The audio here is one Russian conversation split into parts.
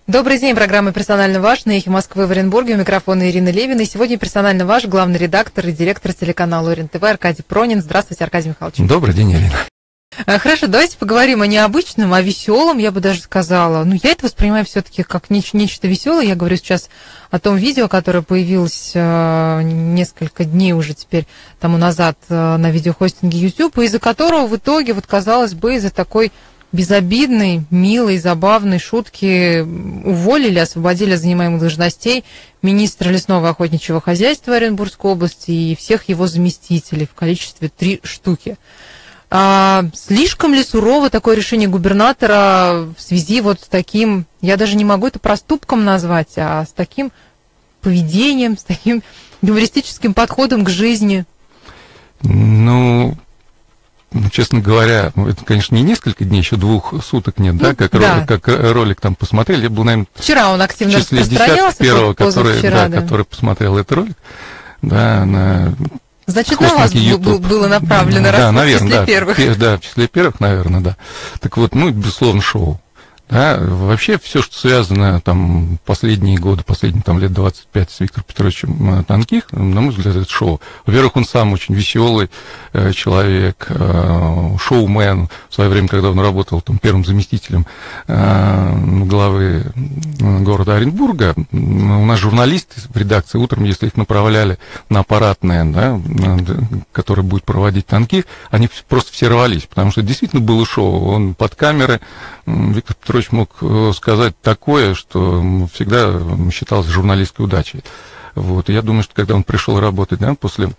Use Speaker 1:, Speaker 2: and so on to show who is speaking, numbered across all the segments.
Speaker 1: Добрый день, программа «Персонально ваш» на «Эхе Москвы» в Оренбурге. У микрофона Ирина Левина. И сегодня «Персонально ваш» главный редактор и директор телеканала ОРЕН-ТВ Аркадий Пронин. Здравствуйте, Аркадий Михайлович.
Speaker 2: Добрый день, Ирина.
Speaker 1: Хорошо, давайте поговорим о необычном, о веселом, я бы даже сказала. Ну, я это воспринимаю все-таки как нечто веселое. Я говорю сейчас о том видео, которое появилось несколько дней уже теперь тому назад на видеохостинге YouTube, из-за которого в итоге, вот казалось бы, из-за такой безобидной, милой, забавной шутки уволили, освободили от занимаемых должностей министра лесного и охотничьего хозяйства Оренбургской области и всех его заместителей в количестве 3 штуки. Слишком ли сурово такое решение губернатора в связи вот с таким, я даже не могу это проступком назвать, а с таким поведением, с таким юмористическим подходом к жизни?
Speaker 2: Ну, честно говоря, это, конечно, не несколько дней, еще 2 суток нет, да, как ролик там посмотрели. Я был, наверное,
Speaker 1: вчера он активно
Speaker 2: в числе
Speaker 1: распространялся,
Speaker 2: первого, который посмотрел этот ролик. Да,
Speaker 1: Значит, на вас было направлено, раз в числе первых.
Speaker 2: Да, в числе первых, наверное, да. Так вот, безусловно, шоу. Да, вообще все, что связано там последние годы, последние там лет 25 с Виктором Петровичем Тонких, на мой взгляд, это шоу. Во-первых, он сам очень веселый человек, шоумен. В свое время, когда он работал там первым заместителем главы города Оренбурга, у нас журналисты в редакции утром, если их направляли на аппаратное, да, которое будет проводить Тонких, они просто все рвались, потому что действительно было шоу. Он под камеры, Виктор Петрович мог сказать такое, что всегда считалось журналистской удачей. Вот. И я думаю, что когда он пришел работать, да, после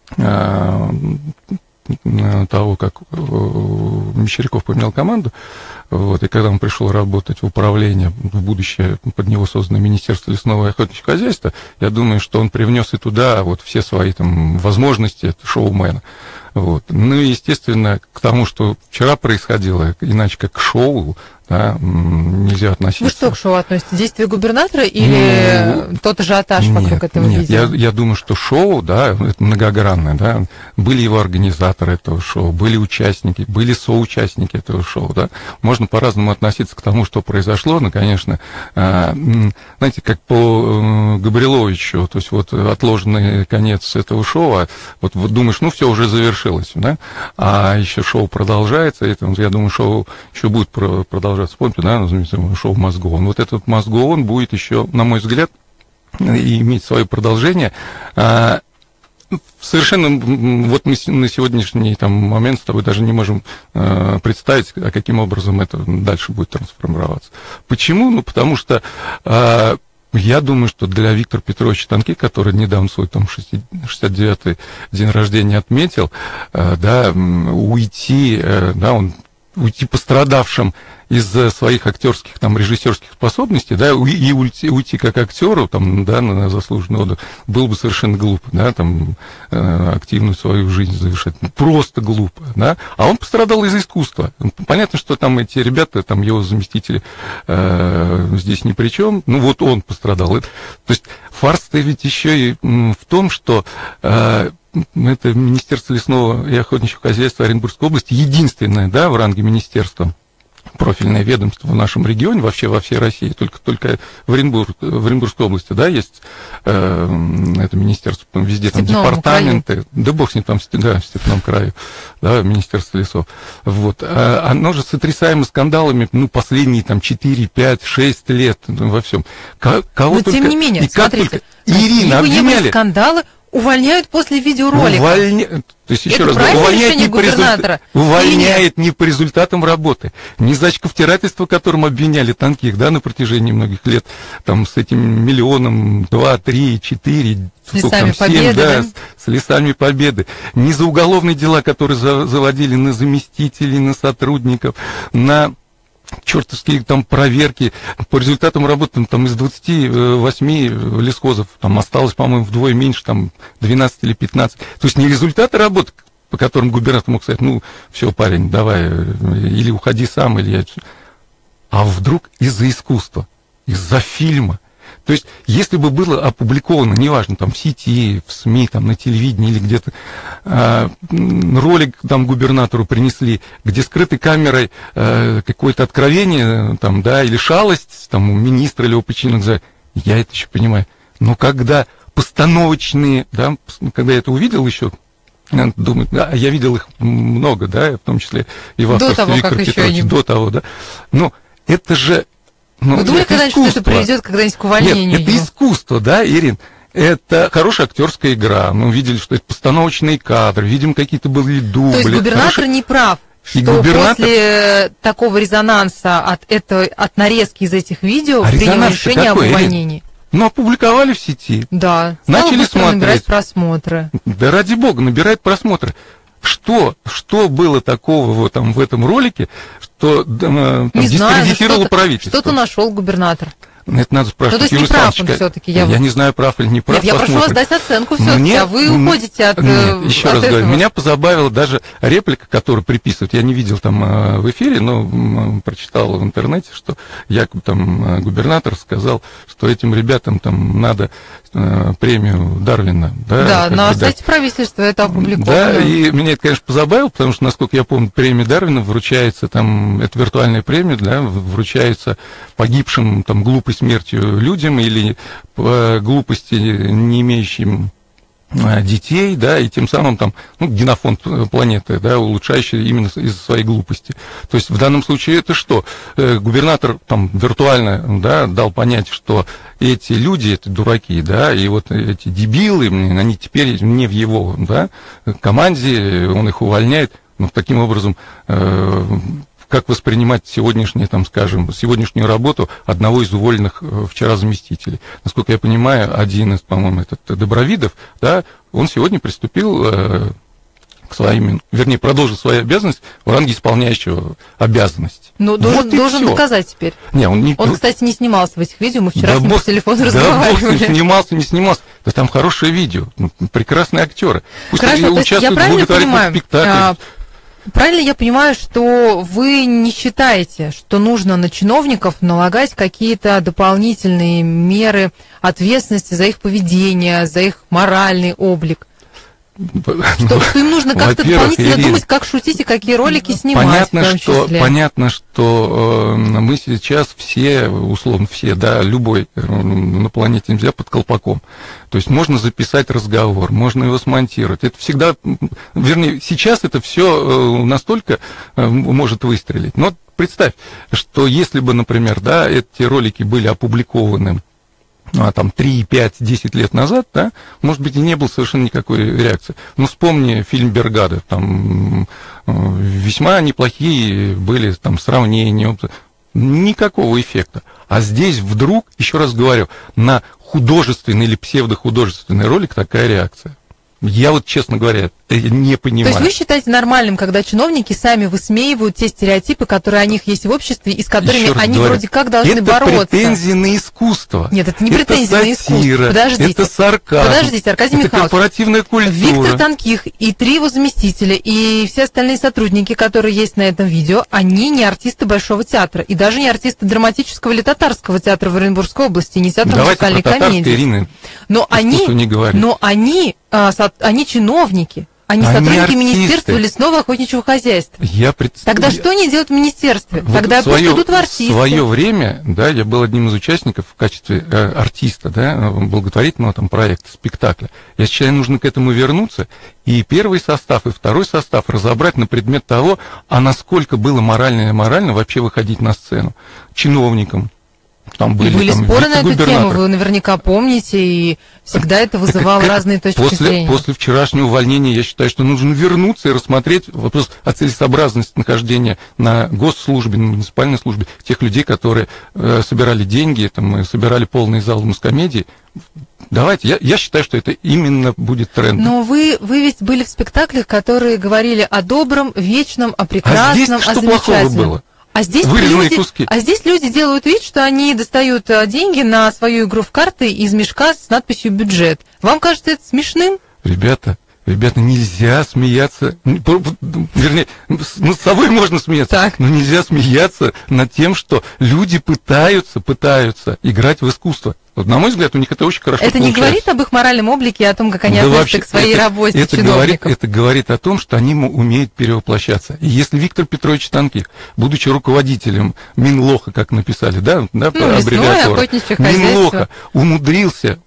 Speaker 2: того, как Мещеряков поменял команду, вот, и когда он пришел работать в управление, в будущее под него созданное Министерство лесного и охотничьего хозяйства, я думаю, что он привнес и туда вот все свои там возможности шоумена. Вот. Ну и, естественно, к тому, что вчера происходило, иначе как к шоу, да, нельзя относиться. Вы
Speaker 1: что к шоу относите? Действие губернатора или тот ажиотаж вокруг этого видео?
Speaker 2: Я думаю, что шоу, да, это многогранное, да. Были его организаторы этого шоу, были участники, были соучастники этого шоу, да. Можно по-разному относиться к тому, что произошло, но, конечно, знаете, как по Габриловичу, то есть вот отложенный конец этого шоу, вот думаешь, все уже завершилось, да, а еще шоу продолжается, и, я думаю, шоу еще будет продолжаться. Помните, да, шоу «Мозгоон». Вот этот «Мозгоон» будет еще, на мой взгляд, иметь свое продолжение. Совершенно, вот мы на сегодняшний момент с тобой даже не можем представить, каким образом это дальше будет трансформироваться. Почему? Потому что я думаю, что для Виктора Петровича Тонких, который недавно свой 69-й день рождения отметил, да, уйти пострадавшим из своих актерских, режиссерских способностей, да, и уйти как актеру, да, на заслуженный отдых, было бы совершенно глупо, да, активную свою жизнь завершать. Просто глупо, да. А он пострадал из искусства. Понятно, что эти ребята, его заместители здесь ни при чем. Вот он пострадал. То есть фарс-то ведь еще и в том, что это Министерство лесного и охотничьего хозяйства Оренбургской области единственное, да, в ранге министерства, профильное ведомство в нашем регионе, вообще во всей России, только в Оренбургской области, да, есть это министерство, везде там департаменты, краю. Да бог с ним там, да, в Степном краю, да, Министерство лесов. Вот. Оно же сотрясаемо скандалами, последние 4, 5, 6 лет во всем.
Speaker 1: Но тем не менее, смотрите,
Speaker 2: Ирина обвиняли.
Speaker 1: Скандалы увольняют после видеоролика.
Speaker 2: То есть, еще раз, увольняет не по результатам работы. Не за очковтирательство, которым обвиняли Тонких, да, на протяжении многих лет, с этим 1 миллионом, 2, 3, 4,
Speaker 1: с лесами 7,
Speaker 2: победы, да, с лесами победы. Не за уголовные дела, которые заводили на заместителей, на сотрудников, на чертовские проверки. По результатам работы из 28 лесхозов осталось, по-моему, вдвое меньше, 12 или 15. То есть не результаты работы, по которым губернатор мог сказать, все, парень, давай, или уходи сам, или я... А вдруг из-за искусства, из-за фильма. То есть, если бы было опубликовано, неважно, там, в сети, в СМИ, там, на телевидении или где-то, ролик там губернатору принесли, где скрытой камерой какое-то откровение, там, да, или шалость, там, у министра или у причинных, я это еще понимаю. Но когда постановочные, да, когда я это увидел еще, думаю, да, я видел их много, да, в том числе и в авторстве Виктора Петровича, до того, да. Но это же...
Speaker 1: Вы думали, когда-нибудь это приведет когда-нибудь к увольнению?
Speaker 2: Нет, это искусство, да, Ирин? Это хорошая актерская игра. Мы увидели, что это постановочные кадры, видим, какие-то были дубли.
Speaker 1: То есть губернатор не прав, что после такого резонанса от нарезки из этих видео принял решение об увольнении?
Speaker 2: Ну, опубликовали в сети.
Speaker 1: Да.
Speaker 2: Начали смотреть.
Speaker 1: Набирать просмотры.
Speaker 2: Да ради бога, набирает просмотры. Что было такого там, в этом ролике, что дискредитировало правительство?
Speaker 1: Что-то нашел губернатор.
Speaker 2: Это надо спрашивать.
Speaker 1: Ну, то есть не прав он все-таки.
Speaker 2: Я не знаю, прав или не прав.
Speaker 1: Нет, я прошу вас дать оценку все-таки, а вы уходите от
Speaker 2: еще раз говорю, меня позабавила даже реплика, которую приписывают. Я не видел там в эфире, но прочитал в интернете, что якобы там губернатор сказал, что этим ребятам там надо премию Дарвина.
Speaker 1: Да, на сайте правительства это опубликовано.
Speaker 2: Да, и меня это, конечно, позабавило, потому что, насколько я помню, премия Дарвина вручается, там, это виртуальная премия, да, вручается погибшим там глупой смертью людям или по глупости не имеющим детей, да, и тем самым там, генофонд планеты, да, улучшающий именно из-за своей глупости. То есть в данном случае это что? Губернатор там виртуально, да, дал понять, что эти люди, это дураки, да, и вот эти дебилы, они теперь не в его, да, команде, он их увольняет, таким образом как воспринимать сегодняшнюю работу одного из уволенных вчера заместителей. Насколько я понимаю, один из, по-моему, Добровидов, да, он сегодня приступил к своим, продолжил свою обязанность в ранге исполняющего обязанности.
Speaker 1: Но должен доказать теперь. Он, кстати, не снимался в этих видео, мы вчера с ним по телефону разговаривали.
Speaker 2: Не снимался. Да там хорошее видео, прекрасные актеры. Пусть
Speaker 1: участвуют в благотворительных спектаклях. Правильно я понимаю, что вы не считаете, что нужно на чиновников налагать какие-то дополнительные меры ответственности за их поведение, за их моральный облик? Что им нужно как-то дополнительно думать, как шутить и какие ролики снимать.
Speaker 2: Понятно, что мы сейчас все, условно все, да, любой на планете нельзя под колпаком. То есть можно записать разговор, можно его смонтировать. Это всегда, вернее, сейчас это все настолько может выстрелить. Но представь, что если бы, например, да, эти ролики были опубликованы там 3, 5, 10 лет назад, да, может быть, и не было совершенно никакой реакции. Но вспомни фильм «Бергада», там весьма неплохие были там сравнения, никакого эффекта. А здесь вдруг, еще раз говорю, на художественный или псевдохудожественный ролик такая реакция. Я вот, честно говоря, не понимаю.
Speaker 1: То есть вы считаете нормальным, когда чиновники сами высмеивают те стереотипы, которые о них есть в обществе, и с которыми они вроде как должны бороться?
Speaker 2: Это претензии на искусство.
Speaker 1: Нет, это не претензии на искусство. Подождите.
Speaker 2: Это сарказм.
Speaker 1: Подождите, Аркадий Михайлович.
Speaker 2: Это корпоративная культура.
Speaker 1: Виктор Тонких и 3 его заместителя, и все остальные сотрудники, которые есть на этом видео, они не артисты Большого театра, и даже не артисты драматического или татарского театра в Оренбургской области, не театра музыкальной комедии.
Speaker 2: Ирина,
Speaker 1: но они чиновники, они сотрудники Министерства лесного охотничьего хозяйства. Тогда что они делают в министерстве?
Speaker 2: Вот
Speaker 1: Тогда пусть идут в артисты.
Speaker 2: В свое время, да, я был одним из участников в качестве артиста, да, благотворительного там проекта, спектакля. Я считаю, нужно к этому вернуться, и первый состав, и второй состав разобрать на предмет того, а насколько было морально и аморально вообще выходить на сцену чиновникам. Там были
Speaker 1: споры на эту тему, вы наверняка помните, и всегда это вызывало разные точки зрения.
Speaker 2: После вчерашнего увольнения я считаю, что нужно вернуться и рассмотреть вопрос о целесообразности нахождения на госслужбе, на муниципальной службе тех людей, которые собирали деньги, там, собирали полный зал мускомедии. Давайте, я считаю, что это именно будет трендом.
Speaker 1: Но вы ведь были в спектаклях, которые говорили о добром, вечном, о прекрасном, о замечательном.
Speaker 2: Плохого было?
Speaker 1: А здесь люди делают вид, что они достают деньги на свою игру в карты из мешка с надписью «бюджет». Вам кажется это смешным?
Speaker 2: Ребята, Ребята, нельзя смеяться, вернее, над собой можно смеяться,
Speaker 1: так.
Speaker 2: но нельзя смеяться над тем, что люди пытаются играть в искусство. Вот, на мой взгляд, у них это очень хорошо
Speaker 1: получается. Это не говорит об их моральном облике и о том, как они относятся к своей работе чиновников?
Speaker 2: Это говорит о том, что они умеют перевоплощаться. И если Виктор Петрович Тонких, будучи руководителем Минлоха, как написали, аббревиатура, Минлоха, умудрился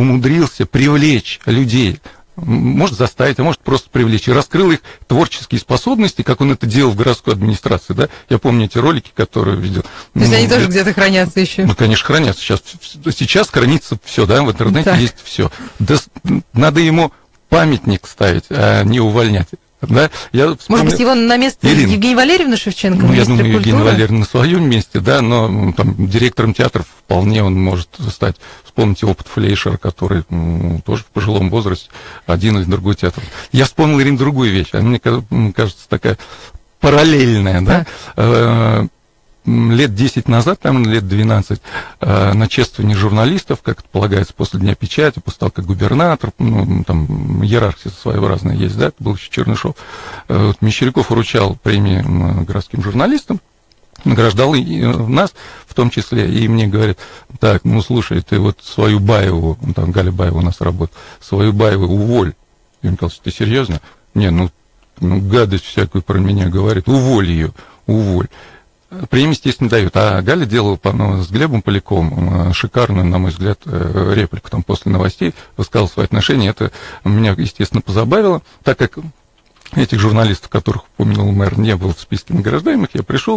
Speaker 2: привлечь людей, может заставить, а может просто привлечь, и раскрыл их творческие способности, как он это делал в городской администрации, да? Я помню эти ролики, которые видел.
Speaker 1: То есть они тоже где-то хранятся еще?
Speaker 2: Ну, конечно, хранятся. Сейчас хранится все, да, в интернете есть все. Да, надо ему памятник ставить, а не увольнять. Да?
Speaker 1: Может быть, его на место Евгении Валерьевны Шевченко?
Speaker 2: Ну, я думаю, Евгения Валерьевна на своем месте, да, но там, директором театров вполне он может стать. Вспомните опыт Флейшера, который тоже в пожилом возрасте, один или другой театр. Я вспомнил, Ирина, другую вещь, она, мне кажется, такая параллельная, да. Лет 10 назад, там лет 12, на чествование журналистов, как это полагается, после Дня печати, после того, как губернатор, там иерархия своеобразная есть, да, это был еще Чернышов, Мещеряков вручал премии городским журналистам, награждал и нас в том числе, и мне говорят, так, ну, слушай, ты вот свою Баеву, там Галя Баева у нас работает, свою Баеву уволь. Я ему сказал, ты серьезно? Не, ну гадость всякую про меня говорит, уволь ее, уволь. Премию, естественно, дают. А Галя делала с Глебом Поляковым шикарную, на мой взгляд, реплику. Там после новостей высказал свои отношения. Это меня, естественно, позабавило, так как этих журналистов, которых упомянул мэр, не было в списке награждаемых, я пришел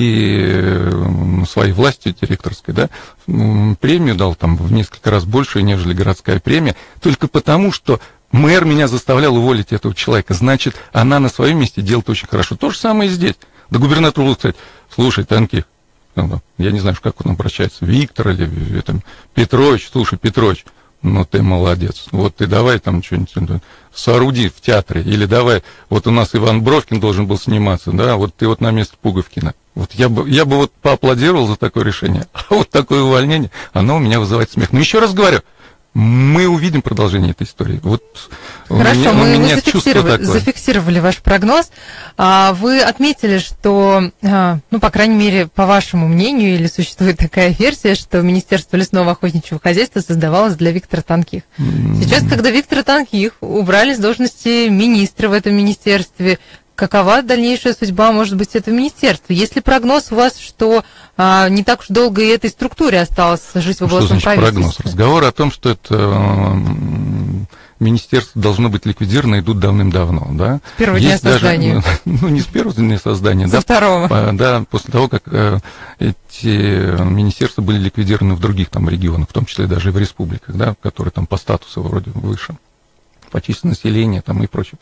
Speaker 2: и своей властью директорской, да, премию дал там в несколько раз больше, нежели городская премия, только потому, что мэр меня заставлял уволить этого человека. Значит, она на своем месте делает очень хорошо. То же самое и здесь. Да губернатор будет сказать, слушай, Тонких, я не знаю, как он обращается, Виктор или Петрович, слушай, Петрович, ну ты молодец, вот ты давай там что-нибудь сооруди в театре, или давай, вот у нас Иван Бровкин должен был сниматься, да, вот ты вот на место Пуговкина. Вот я бы вот поаплодировал за такое решение, а вот такое увольнение, оно у меня вызывает смех. Но еще раз говорю, мы увидим продолжение этой истории. Вот
Speaker 1: хорошо, мы зафиксировали ваш прогноз. Вы отметили, что, ну, по крайней мере, по вашему мнению, или существует такая версия, что Министерство лесного охотничьего хозяйства создавалось для Виктора Тонких. Сейчас, когда Виктора Тонких убрали с должности министра в этом министерстве, какова дальнейшая судьба, может быть, этого министерства? Есть ли прогноз у вас, что не так уж долго и этой структуре осталось жить в областном правительстве?
Speaker 2: Прогноз? Разговор о том, что это министерство должно быть ликвидировано, идут давным-давно. Да?
Speaker 1: С первого дня создания.
Speaker 2: Ну, не с первого дня создания.
Speaker 1: Со второго.
Speaker 2: Да, после того, как эти министерства были ликвидированы в других там регионах, в том числе даже и в республиках, да, которые там по статусу вроде выше, по численности населения там и прочее.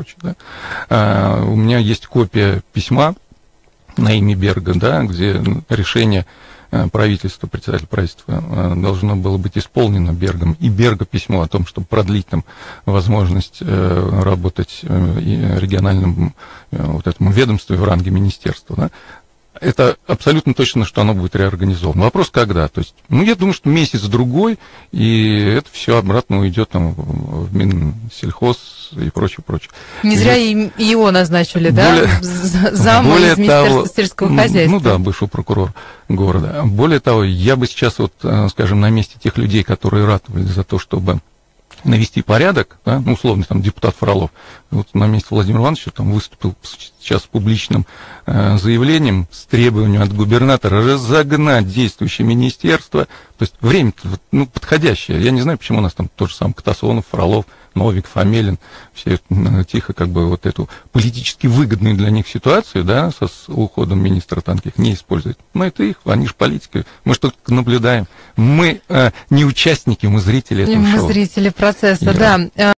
Speaker 2: Да. У меня есть копия письма на имя Берга, да, где решение правительства, председателя правительства должно было быть исполнено Бергом, и Берга письмо о том, чтобы продлить там возможность работать региональному вот этому ведомству в ранге министерства, да. Это абсолютно точно, что оно будет реорганизовано. Вопрос, когда? То есть, ну, я думаю, что месяц-другой, и это все обратно уйдет там в Минсельхоз и прочее.
Speaker 1: Не зря и его назначили, да? Зама из Министерства сельского хозяйства.
Speaker 2: Ну да, бывший прокурор города. Более того, я бы сейчас, вот, скажем, на месте тех людей, которые ратовали за то, чтобы навести порядок, да, ну, условно, там, депутат Фролов, вот на месте Владимира Ивановича там выступил сейчас с публичным заявлением с требованием от губернатора разогнать действующее министерство, то есть время подходящее. Я не знаю, почему у нас там тот же самый Катасонов, Фролов, Новик, Фомелин, все тихо как бы вот эту политически выгодную для них ситуацию, да, с уходом министра Тонких не используют. Но это их, они же политики, мы же только наблюдаем. Мы не участники, мы зрители этого шоу.
Speaker 1: Мы зрители процесса, да.